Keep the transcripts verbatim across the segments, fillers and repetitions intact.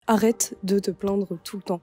arrête de te plaindre tout le temps.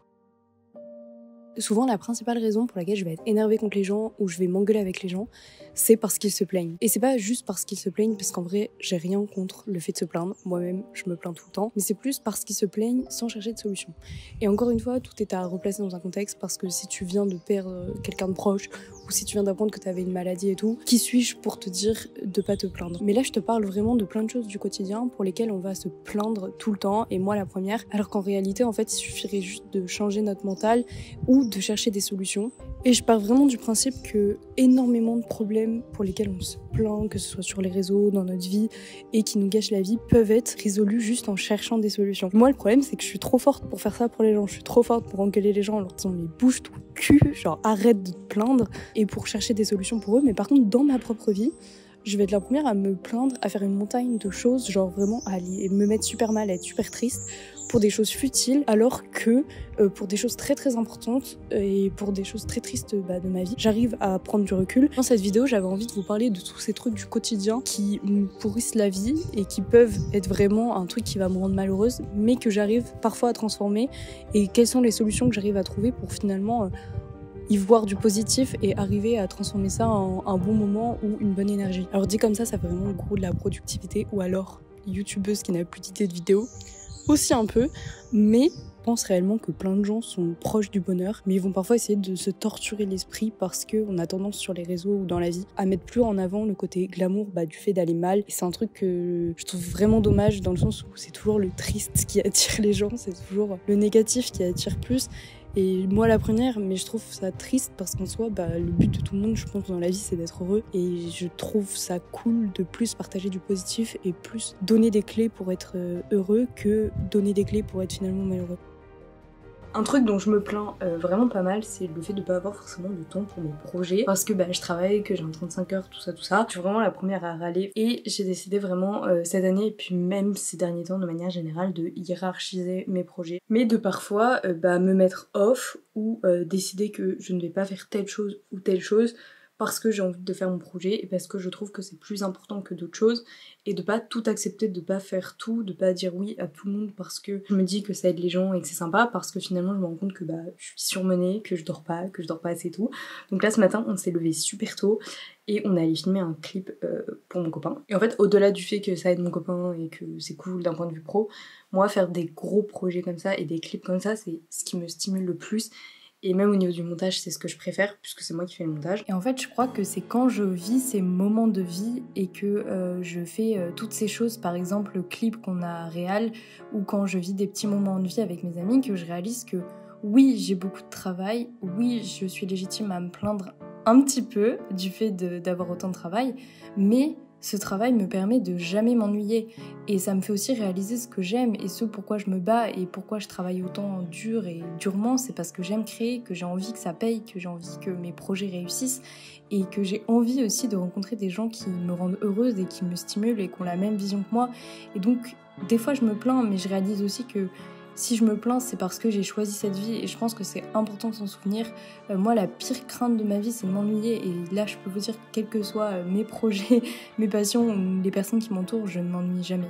Souvent, la principale raison pour laquelle je vais être énervée contre les gens ou je vais m'engueuler avec les gens, c'est parce qu'ils se plaignent. Et c'est pas juste parce qu'ils se plaignent, parce qu'en vrai, j'ai rien contre le fait de se plaindre. Moi-même, je me plains tout le temps. Mais c'est plus parce qu'ils se plaignent sans chercher de solution. Et encore une fois, tout est à replacer dans un contexte parce que si tu viens de perdre quelqu'un de proche ou si tu viens d'apprendre que tu avais une maladie et tout, qui suis-je pour te dire de pas te plaindre? Mais là, je te parle vraiment de plein de choses du quotidien pour lesquelles on va se plaindre tout le temps, et moi la première. Alors qu'en réalité, en fait, il suffirait juste de changer notre mental ou de chercher des solutions. Et je pars vraiment du principe que énormément de problèmes pour lesquels on se plaint, que ce soit sur les réseaux, dans notre vie, et qui nous gâchent la vie, peuvent être résolus juste en cherchant des solutions. Moi, le problème, c'est que je suis trop forte pour faire ça pour les gens. Je suis trop forte pour engueuler les gens en leur disant mais bouge ton cul, genre arrête de te plaindre, et pour chercher des solutions pour eux. Mais par contre, dans ma propre vie, je vais être la première à me plaindre, à faire une montagne de choses, genre vraiment à aller me mettre super mal, à être super triste pour des choses futiles, alors que euh, pour des choses très très importantes et pour des choses très tristes bah, de ma vie, j'arrive à prendre du recul. Dans cette vidéo, j'avais envie de vous parler de tous ces trucs du quotidien qui me pourrissent la vie et qui peuvent être vraiment un truc qui va me rendre malheureuse, mais que j'arrive parfois à transformer, et quelles sont les solutions que j'arrive à trouver pour finalement... Euh, y voir du positif et arriver à transformer ça en un bon moment ou une bonne énergie. Alors dit comme ça, ça fait vraiment le gros de la productivité, ou alors youtubeuse qui n'a plus d'idées de vidéos, aussi un peu, mais je pense réellement que plein de gens sont proches du bonheur, mais ils vont parfois essayer de se torturer l'esprit parce qu'on a tendance sur les réseaux ou dans la vie à mettre plus en avant le côté glamour bah, du fait d'aller mal. Et c'est un truc que je trouve vraiment dommage, dans le sens où c'est toujours le triste qui attire les gens, c'est toujours le négatif qui attire plus. Et moi la première, mais je trouve ça triste parce qu'en soi, bah, le but de tout le monde, je pense, dans la vie, c'est d'être heureux. Et je trouve ça cool de plus partager du positif et plus donner des clés pour être heureux que donner des clés pour être finalement malheureux. Un truc dont je me plains euh, vraiment pas mal, c'est le fait de pas avoir forcément de temps pour mes projets, parce que bah, je travaille, que j'ai un trente-cinq heures, tout ça, tout ça. Je suis vraiment la première à râler, et j'ai décidé vraiment euh, cette année, et puis même ces derniers temps de manière générale, de hiérarchiser mes projets. Mais de parfois euh, bah, me mettre off, ou euh, décider que je ne vais pas faire telle chose ou telle chose, parce que j'ai envie de faire mon projet et parce que je trouve que c'est plus important que d'autres choses, et de pas tout accepter, de pas faire tout, de pas dire oui à tout le monde parce que je me dis que ça aide les gens et que c'est sympa, parce que finalement je me rends compte que bah je suis surmenée, que je dors pas, que je dors pas assez et tout. Donc là ce matin on s'est levé super tôt et on est allé filmer un clip euh, pour mon copain. Et en fait, au-delà du fait que ça aide mon copain et que c'est cool d'un point de vue pro, moi faire des gros projets comme ça et des clips comme ça, c'est ce qui me stimule le plus. Et même au niveau du montage, c'est ce que je préfère, puisque c'est moi qui fais le montage. Et en fait, je crois que c'est quand je vis ces moments de vie et que euh, je fais euh, toutes ces choses, par exemple le clip qu'on a réal, ou quand je vis des petits moments de vie avec mes amis, que je réalise que oui, j'ai beaucoup de travail, oui, je suis légitime à me plaindre un petit peu du fait de, d'avoir autant de travail, mais ce travail me permet de jamais m'ennuyer, et ça me fait aussi réaliser ce que j'aime et ce pourquoi je me bats et pourquoi je travaille autant dur et durement. C'est parce que j'aime créer, que j'ai envie que ça paye, que j'ai envie que mes projets réussissent, et que j'ai envie aussi de rencontrer des gens qui me rendent heureuse et qui me stimulent et qui ont la même vision que moi. Et donc des fois je me plains, mais je réalise aussi que si je me plains, c'est parce que j'ai choisi cette vie, et je pense que c'est important de s'en souvenir. Euh, moi, la pire crainte de ma vie, c'est de m'ennuyer, et là, je peux vous dire que quels que soient mes projets, mes passions ou les personnes qui m'entourent, je ne m'ennuie jamais.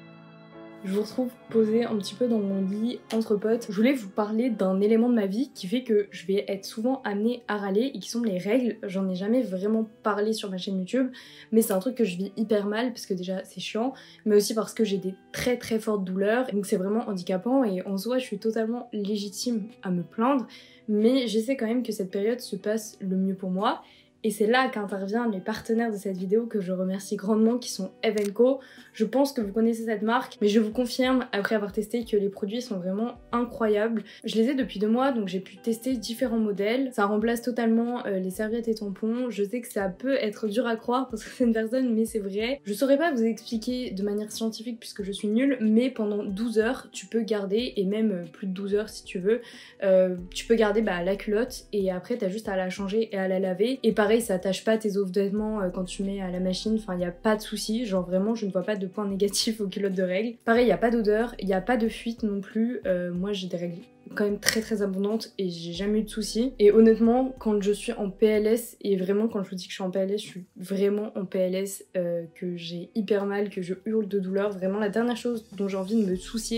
Je vous retrouve posée un petit peu dans mon lit, entre potes. Je voulais vous parler d'un élément de ma vie qui fait que je vais être souvent amenée à râler, et qui sont les règles. J'en ai jamais vraiment parlé sur ma chaîne YouTube, mais c'est un truc que je vis hyper mal, parce que déjà c'est chiant, mais aussi parce que j'ai des très très fortes douleurs, donc c'est vraiment handicapant, et en soi je suis totalement légitime à me plaindre, mais j'essaie quand même que cette période se passe le mieux pour moi. Et c'est là qu'interviennent les partenaires de cette vidéo, que je remercie grandement, qui sont Eve and Co. Je pense que vous connaissez cette marque, mais je vous confirme, après avoir testé, que les produits sont vraiment incroyables. Je les ai depuis deux mois, donc j'ai pu tester différents modèles. Ça remplace totalement euh, les serviettes et tampons. Je sais que ça peut être dur à croire pour certaines personnes, mais c'est vrai. Je saurais pas vous expliquer de manière scientifique puisque je suis nulle, mais pendant douze heures, tu peux garder, et même plus de douze heures si tu veux, euh, tu peux garder bah, la culotte, et après t'as juste à la changer et à la laver. Et pareil, ça attache pas tes vêtements quand tu mets à la machine, enfin il y a pas de souci, genre vraiment je ne vois pas de points négatifs aux culottes de règles. Pareil, il y a pas d'odeur, il y a pas de fuite non plus. Euh, moi j'ai des règles quand même très très abondantes et j'ai jamais eu de soucis. Et honnêtement, quand je suis en P L S, et vraiment quand je vous dis que je suis en P L S, je suis vraiment en P L S, euh, que j'ai hyper mal, que je hurle de douleur, vraiment la dernière chose dont j'ai envie de me soucier,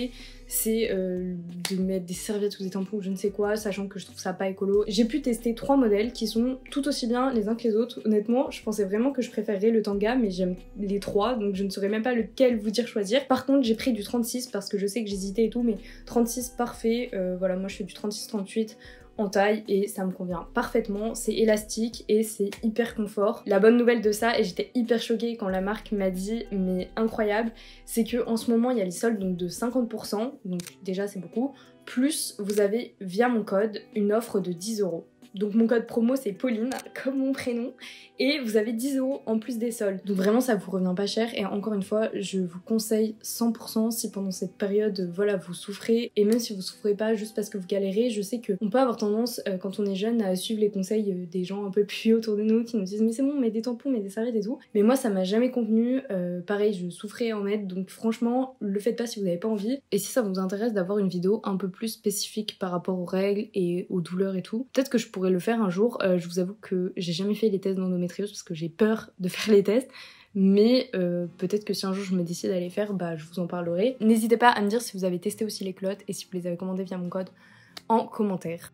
c'est euh, de mettre des serviettes ou des tampons ou je ne sais quoi, sachant que je trouve ça pas écolo. J'ai pu tester trois modèles qui sont tout aussi bien les uns que les autres. Honnêtement, je pensais vraiment que je préférerais le Tanga, mais j'aime les trois, donc je ne saurais même pas lequel vous dire choisir. Par contre, j'ai pris du trente-six parce que je sais que j'hésitais et tout, mais trente-six parfait. Euh, voilà, moi je fais du trente-six trente-huit en taille et ça me convient parfaitement, c'est élastique et c'est hyper confort. La bonne nouvelle de ça, et j'étais hyper choquée quand la marque m'a dit mais incroyable, c'est que en ce moment il y a les soldes donc de cinquante pour cent, donc déjà c'est beaucoup, plus vous avez via mon code une offre de dix euros. Donc mon code promo c'est Pauline, comme mon prénom, et vous avez dix euros en plus des soldes. Donc vraiment ça vous revient pas cher, et encore une fois je vous conseille cent pour cent si pendant cette période voilà vous souffrez, et même si vous souffrez pas juste parce que vous galérez, je sais qu'on peut avoir tendance euh, quand on est jeune à suivre les conseils euh, des gens un peu plus autour de nous qui nous disent mais c'est bon, mets des tampons, mets des serviettes et tout, mais moi ça m'a jamais convenu, euh, pareil je souffrais en mettre, donc franchement le faites pas si vous n'avez pas envie. Et si ça vous intéresse d'avoir une vidéo un peu plus spécifique par rapport aux règles et aux douleurs et tout, peut-être que je pourrais le faire un jour. Euh, je vous avoue que j'ai jamais fait les tests d'endométriose parce que j'ai peur de faire les tests, mais euh, peut-être que si un jour je me décide à les faire, bah je vous en parlerai. N'hésitez pas à me dire si vous avez testé aussi les culottes et si vous les avez commandées via mon code en commentaire.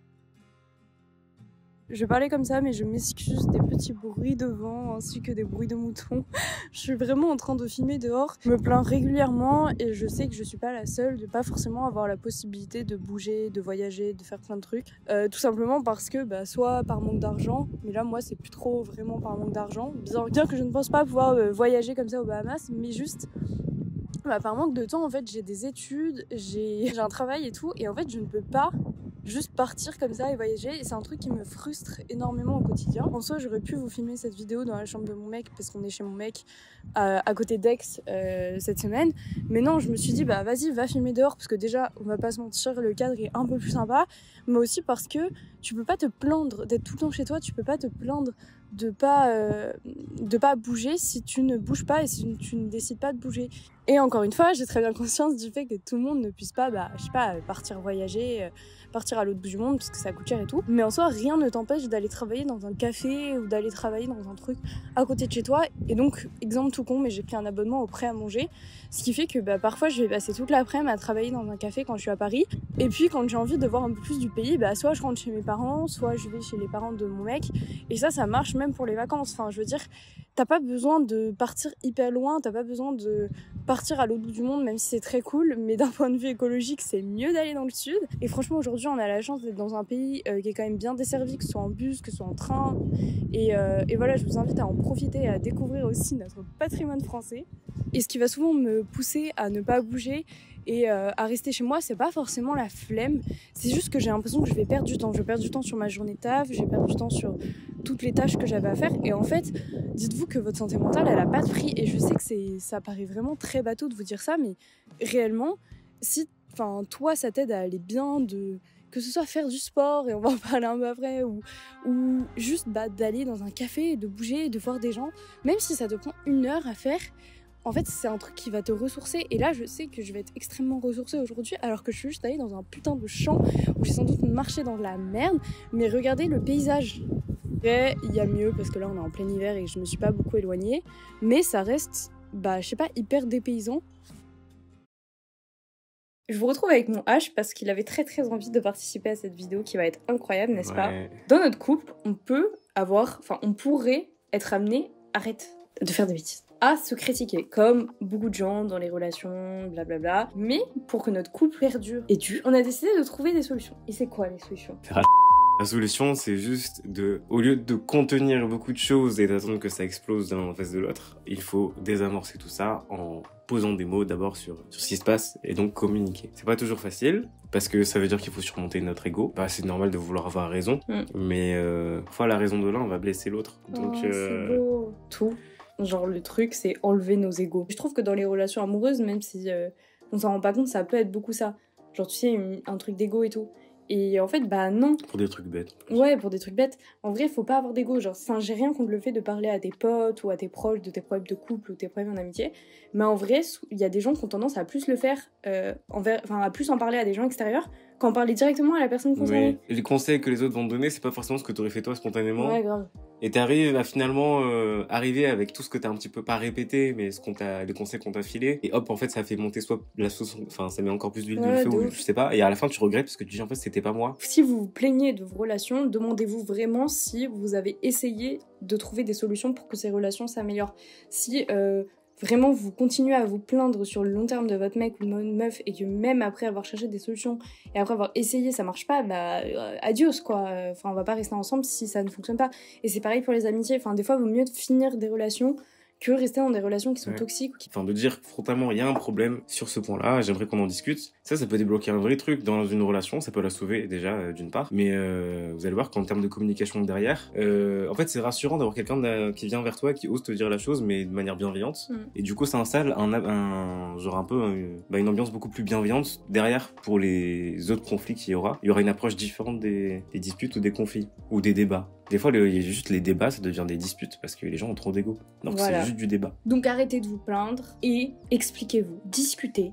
Je vais parler comme ça, mais je m'excuse des petits bruits de vent ainsi que des bruits de moutons. Je suis vraiment en train de filmer dehors. Je me plains régulièrement et je sais que je suis pas la seule de pas forcément avoir la possibilité de bouger, de voyager, de faire plein de trucs. Euh, tout simplement parce que bah, soit par manque d'argent, mais là moi c'est plus trop vraiment par manque d'argent. Bien, bien que je ne pense pas pouvoir euh, voyager comme ça aux Bahamas, mais juste bah, par manque de temps en fait j'ai des études, j'ai un travail et tout, et en fait je ne peux pas juste partir comme ça et voyager, et c'est un truc qui me frustre énormément au quotidien. En soi j'aurais pu vous filmer cette vidéo dans la chambre de mon mec parce qu'on est chez mon mec euh, à côté d'Aix euh, cette semaine, mais non, je me suis dit bah vas-y va filmer dehors parce que déjà on va pas se mentir, le cadre est un peu plus sympa, mais aussi parce que tu peux pas te plaindre d'être tout le temps chez toi, tu peux pas te plaindre de pas euh, de pas bouger si tu ne bouges pas et si tu ne décides pas de bouger. Et encore une fois, j'ai très bien conscience du fait que tout le monde ne puisse pas, bah, je sais pas, partir voyager, euh, partir à l'autre bout du monde parce que ça coûte cher et tout. Mais en soi, rien ne t'empêche d'aller travailler dans un café ou d'aller travailler dans un truc à côté de chez toi. Et donc, exemple tout con, mais j'ai pris un abonnement au prêt à manger, ce qui fait que bah, parfois je vais passer toute l'après-midi à travailler dans un café quand je suis à Paris. Et puis quand j'ai envie de voir un peu plus du pays, bah, soit je rentre chez mes parents, soit je vais chez les parents de mon mec. Et ça, ça marche même pour les vacances. Enfin, je veux dire, t'as pas besoin de partir hyper loin, t'as pas besoin de partir à l'autre bout du monde, même si c'est très cool, mais d'un point de vue écologique, c'est mieux d'aller dans le sud. Et franchement, aujourd'hui, on a la chance d'être dans un pays euh, qui est quand même bien desservi, que ce soit en bus, que ce soit en train. Et, euh, et voilà, je vous invite à en profiter et à découvrir aussi notre patrimoine français. Et ce qui va souvent me pousser à ne pas bouger et euh, à rester chez moi, c'est pas forcément la flemme, c'est juste que j'ai l'impression que je vais perdre du temps. Je vais perdre du temps sur ma journée de taf, je vais perdre du temps sur toutes les tâches que j'avais à faire. Et en fait, dites-vous que votre santé mentale, elle a pas de prix. Et je sais que c'est, ça paraît vraiment très bateau de vous dire ça, mais réellement, si enfin, toi, ça t'aide à aller bien, de que ce soit faire du sport, et on va en parler un peu après, ou, ou juste bah, d'aller dans un café, de bouger, de voir des gens, même si ça te prend une heure à faire, en fait, c'est un truc qui va te ressourcer. Et là, je sais que je vais être extrêmement ressourcée aujourd'hui, alors que je suis juste allée dans un putain de champ où j'ai sans doute marché dans la merde. Mais regardez le paysage. Et il y a mieux, parce que là, on est en plein hiver et je me suis pas beaucoup éloignée. Mais ça reste, bah, je sais pas, hyper dépaysant. Je vous retrouve avec mon H parce qu'il avait très très envie de participer à cette vidéo qui va être incroyable, n'est-ce ouais. pas? Dans notre couple, on peut avoir, enfin, on pourrait être amené, arrête de faire des bêtises, à se critiquer, comme beaucoup de gens dans les relations, blablabla. Mais pour que notre couple perdure et dure, on a décidé de trouver des solutions. Et c'est quoi les solutions? La solution, c'est juste de, au lieu de contenir beaucoup de choses et d'attendre que ça explose d'un en face de l'autre, il faut désamorcer tout ça en posant des mots d'abord sur, sur ce qui se passe et donc communiquer. C'est pas toujours facile, parce que ça veut dire qu'il faut surmonter notre ego. Bah, c'est normal de vouloir avoir raison, mm. mais euh, fois la raison de l'un, on va blesser l'autre. Donc, oh, euh... c'est beau. Tout. Genre, le truc, c'est enlever nos égos. Je trouve que dans les relations amoureuses, même si euh, on s'en rend pas compte, ça peut être beaucoup ça. Genre, tu sais, une, un truc d'égo et tout. Et en fait, bah non. Pour des trucs bêtes. Ouais, pour des trucs bêtes. En vrai, faut pas avoir d'ego. Genre, enfin, j'ai rien contre le fait de parler à tes potes ou à tes proches de tes problèmes de couple ou tes problèmes en amitié. Mais en vrai, il y a des gens qui ont tendance à plus le faire, euh, envers, enfin, à plus en parler à des gens extérieurs qu'en parler directement à la personne concernée. Oui. Et les conseils que les autres vont te donner, c'est pas forcément ce que t'aurais fait toi spontanément. Ouais, grave. et t'arrives à finalement euh, arriver avec tout ce que t'as un petit peu pas répété, mais ce qu'on t'a, les conseils qu'on t'a filé, et hop, en fait, ça fait monter soit la sauce, enfin, ça met encore plus d'huile Ouais, de feu, de ou ouf. je sais pas, et à la fin, tu regrettes parce que tu dis, en fait, c'était pas moi. Si vous vous plaignez de vos relations, demandez-vous vraiment si vous avez essayé de trouver des solutions pour que ces relations s'améliorent. Si euh, vraiment vous continuez à vous plaindre sur le long terme de votre mec ou de votre meuf et que même après avoir cherché des solutions et après avoir essayé ça marche pas, bah euh, adios quoi. Enfin on va pas rester ensemble si ça ne fonctionne pas. Et c'est pareil pour les amitiés. Enfin des fois il vaut mieux finir des relations que rester dans des relations qui sont Ouais. toxiques. Qui... Enfin, de dire frontalement, il y a un problème sur ce point-là, j'aimerais qu'on en discute. Ça, ça peut débloquer un vrai truc dans une relation, ça peut la sauver déjà, euh, d'une part. Mais euh, vous allez voir qu'en termes de communication derrière, euh, en fait, c'est rassurant d'avoir quelqu'un de, qui vient vers toi, qui ose te dire la chose, mais de manière bienveillante. Mm. Et du coup, ça installe un, un genre un peu un, bah, une ambiance beaucoup plus bienveillante derrière pour les autres conflits qu'il y aura. Il y aura une approche différente des, des disputes ou des conflits, ou des débats. Des fois, le, il y a juste les débats, ça devient des disputes parce que les gens ont trop d'ego. Donc voilà. C'est juste du débat. Donc arrêtez de vous plaindre et expliquez-vous, discutez.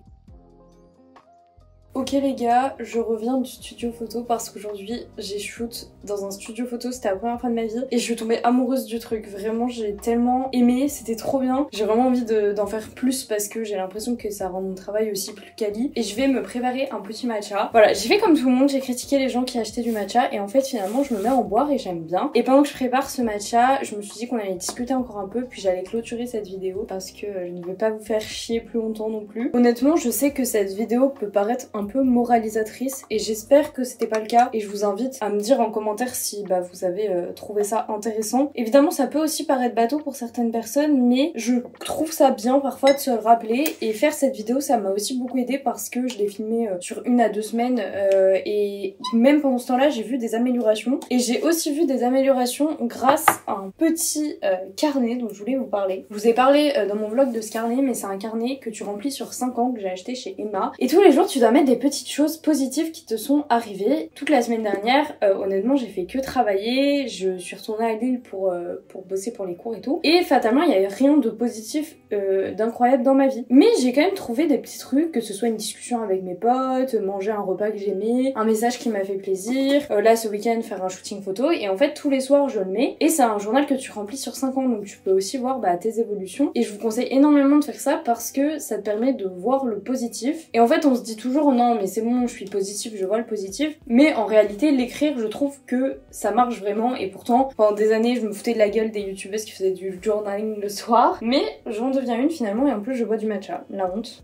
Ok les gars, je reviens du studio photo parce qu'aujourd'hui j'ai shoot dans un studio photo, c'était la première fois de ma vie et je suis tombée amoureuse du truc, vraiment j'ai tellement aimé, c'était trop bien, j'ai vraiment envie de, d'en faire plus parce que j'ai l'impression que ça rend mon travail aussi plus quali et je vais me préparer un petit matcha. Voilà, j'ai fait comme tout le monde, j'ai critiqué les gens qui achetaient du matcha et en fait finalement je me mets à en boire et j'aime bien. Et pendant que je prépare ce matcha, je me suis dit qu'on allait discuter encore un peu puis j'allais clôturer cette vidéo parce que je ne veux pas vous faire chier plus longtemps non plus. Honnêtement je sais que cette vidéo peut paraître un un peu moralisatrice et j'espère que c'était pas le cas et je vous invite à me dire en commentaire si bah, vous avez euh, trouvé ça intéressant. Évidemment ça peut aussi paraître bateau pour certaines personnes mais je trouve ça bien parfois de se le rappeler et faire cette vidéo ça m'a aussi beaucoup aidé parce que je l'ai filmée euh, sur une à deux semaines euh, et même pendant ce temps là j'ai vu des améliorations et j'ai aussi vu des améliorations grâce à un petit euh, carnet dont je voulais vous parler. Je vous ai parlé euh, dans mon vlog de ce carnet mais c'est un carnet que tu remplis sur cinq ans que j'ai acheté chez Emma et tous les jours tu dois mettre des petites choses positives qui te sont arrivées. Toute la semaine dernière, euh, honnêtement, j'ai fait que travailler. Je suis retournée à Lille pour, euh, pour bosser pour les cours et tout. Et fatalement, il n'y avait rien de positif, euh, d'incroyable dans ma vie. Mais j'ai quand même trouvé des petits trucs, que ce soit une discussion avec mes potes, manger un repas que j'aimais, un message qui m'a fait plaisir, euh, là ce week-end faire un shooting photo. Et en fait, tous les soirs, je le mets. Et c'est un journal que tu remplis sur cinq ans, donc tu peux aussi voir bah, tes évolutions. Et je vous conseille énormément de faire ça parce que ça te permet de voir le positif. Et en fait, on se dit toujours non mais c'est bon je suis positive, je vois le positif, mais en réalité l'écrire je trouve que ça marche vraiment et pourtant pendant des années je me foutais de la gueule des youtubeuses qui faisaient du journaling le soir, mais j'en deviens une finalement et en plus je bois du matcha, la honte.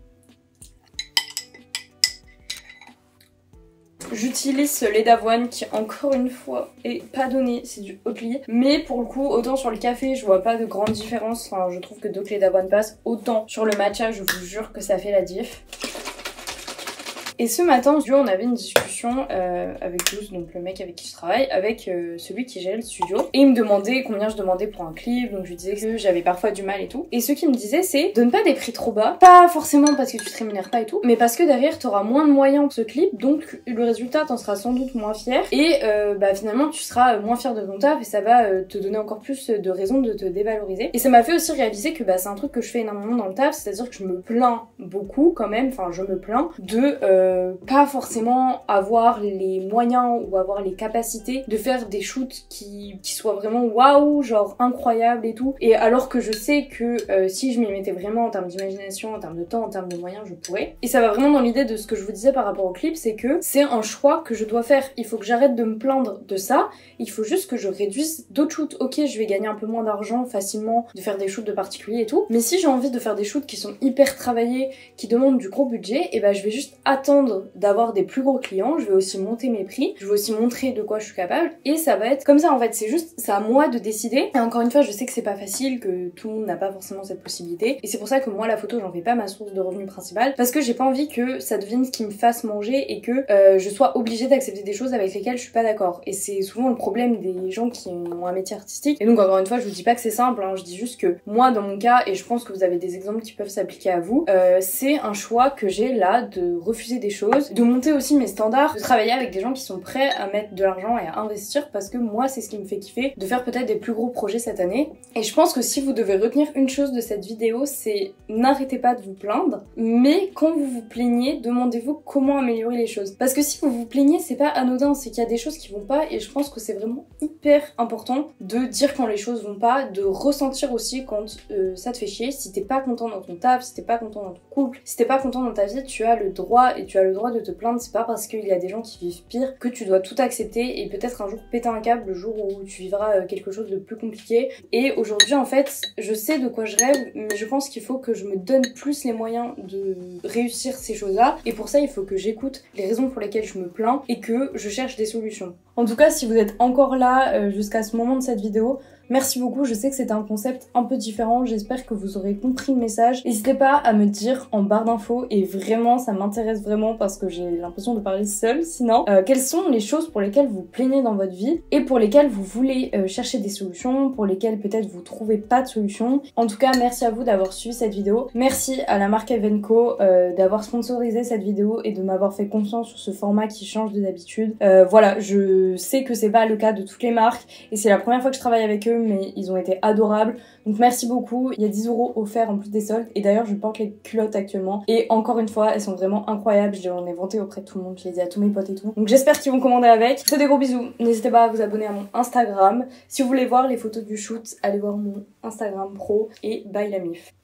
J'utilise ce lait d'avoine qui encore une fois est pas donné, c'est du Oatly. Mais pour le coup, autant sur le café, je vois pas de grande différence. Enfin, je trouve que d'autres laits d'avoine passent. Autant sur le matcha, je vous jure que ça fait la diff. Et ce matin, on avait une discussion euh, avec Jules, donc le mec avec qui je travaille, avec euh, celui qui gérait le studio. Et il me demandait combien je demandais pour un clip, donc je lui disais que j'avais parfois du mal et tout. Et ce qu'il me disait, c'est donne pas des prix trop bas, pas forcément parce que tu te rémunères pas et tout, mais parce que derrière t'auras moins de moyens pour ce clip, donc le résultat t'en seras sans doute moins fier. Et euh, bah finalement tu seras moins fier de ton taf et ça va euh, te donner encore plus de raisons de te dévaloriser. Et ça m'a fait aussi réaliser que bah c'est un truc que je fais énormément dans le taf, c'est-à-dire que je me plains beaucoup quand même, enfin je me plains de... Euh, Euh, pas forcément avoir les moyens ou avoir les capacités de faire des shoots qui, qui soient vraiment waouh, genre incroyables et tout. Et alors que je sais que euh, si je m'y mettais vraiment en termes d'imagination, en termes de temps, en termes de moyens, je pourrais. Et ça va vraiment dans l'idée de ce que je vous disais par rapport au clip, c'est que c'est un choix que je dois faire. Il faut que j'arrête de me plaindre de ça, il faut juste que je réduise d'autres shoots. Ok, je vais gagner un peu moins d'argent facilement de faire des shoots de particuliers et tout, mais si j'ai envie de faire des shoots qui sont hyper travaillés, qui demandent du gros budget, et ben je vais juste attendre d'avoir des plus gros clients, je vais aussi monter mes prix, je vais aussi montrer de quoi je suis capable et ça va être comme ça en fait, c'est juste, c'est à moi de décider. Et encore une fois, je sais que c'est pas facile, que tout le monde n'a pas forcément cette possibilité et c'est pour ça que moi la photo j'en fais pas ma source de revenus principale parce que j'ai pas envie que ça devienne ce qui me fasse manger et que euh, je sois obligée d'accepter des choses avec lesquelles je suis pas d'accord. Et c'est souvent le problème des gens qui ont un métier artistique. Et donc encore une fois, je vous dis pas que c'est simple, hein, je dis juste que moi dans mon cas, et je pense que vous avez des exemples qui peuvent s'appliquer à vous, euh, c'est un choix que j'ai là de refuser des des choses, de monter aussi mes standards, de travailler avec des gens qui sont prêts à mettre de l'argent et à investir parce que moi c'est ce qui me fait kiffer, de faire peut-être des plus gros projets cette année. Et je pense que si vous devez retenir une chose de cette vidéo, c'est n'arrêtez pas de vous plaindre, mais quand vous vous plaignez, demandez-vous comment améliorer les choses. Parce que si vous vous plaignez, c'est pas anodin, c'est qu'il y a des choses qui vont pas et je pense que c'est vraiment hyper important de dire quand les choses vont pas, de ressentir aussi quand euh, ça te fait chier. Si t'es pas content dans ton taf, si t'es pas content dans ton couple, si t'es pas content dans ta vie, tu as le droit et tu as le droit de te plaindre. C'est pas parce qu'il y a des gens qui vivent pire que tu dois tout accepter et peut-être un jour péter un câble le jour où tu vivras quelque chose de plus compliqué. Et aujourd'hui en fait, je sais de quoi je rêve, mais je pense qu'il faut que je me donne plus les moyens de réussir ces choses-là. Et pour ça, il faut que j'écoute les raisons pour lesquelles je me plains et que je cherche des solutions. En tout cas, si vous êtes encore là euh, jusqu'à ce moment de cette vidéo, merci beaucoup, je sais que c'était un concept un peu différent, j'espère que vous aurez compris le message. N'hésitez pas à me dire en barre d'infos, et vraiment ça m'intéresse vraiment parce que j'ai l'impression de parler seule sinon, euh, quelles sont les choses pour lesquelles vous plaignez dans votre vie et pour lesquelles vous voulez euh, chercher des solutions, pour lesquelles peut-être vous trouvez pas de solution. En tout cas, merci à vous d'avoir suivi cette vidéo, merci à la marque Evenco euh, d'avoir sponsorisé cette vidéo et de m'avoir fait confiance sur ce format qui change de d'habitude. Euh, voilà, je sais que c'est pas le cas de toutes les marques et c'est la première fois que je travaille avec eux, mais ils ont été adorables. Donc merci beaucoup. Il y a dix euros offerts en plus des soldes. Et d'ailleurs, je porte les culottes actuellement. Et encore une fois, elles sont vraiment incroyables. Je les ai vantées auprès de tout le monde. Je les ai dit à tous mes potes et tout. Donc j'espère qu'ils vont commander avec. Je vous fais des gros bisous. N'hésitez pas à vous abonner à mon Instagram. Si vous voulez voir les photos du shoot, allez voir mon Instagram pro. Et bye la mif.